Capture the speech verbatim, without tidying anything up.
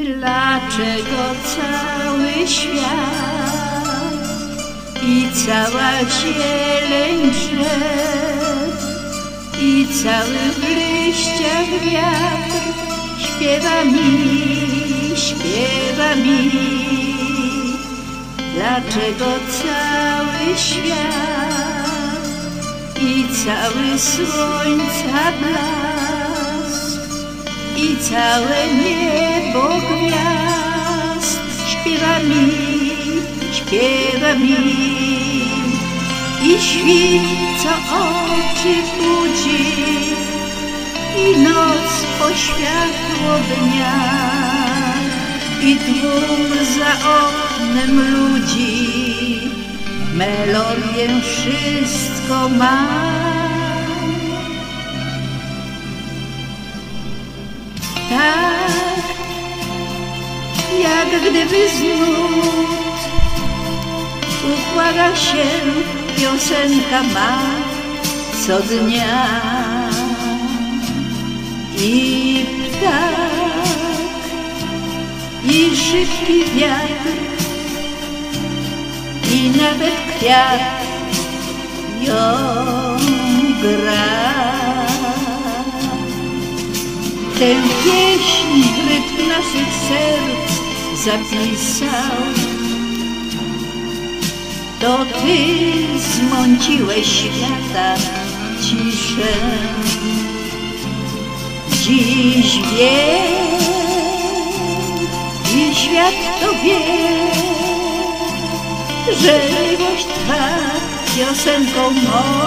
Dlaczego cały świat i cała zieleń drzew i cały w liściach wiatr śpiewa mi, śpiewa mi? Dlaczego cały świat i cały słońca blask i całe niebo gwiazd śpiewa mi, śpiewa mi? I świt, co oczy budzi, i noc po światło dnia, i tłum za oknem ludzi, melodię wszystko ma. Tak, jak gdyby z nut układa się piosenka ma co dnia. I ptak, i szybki wiatr, i nawet kwiat ją gra. Tę pieśń rytm naszych serc zapisał. To Ty zmąciłeś świata ciszę. Dziś wie i świat to wie, że miłość Twa piosenką moją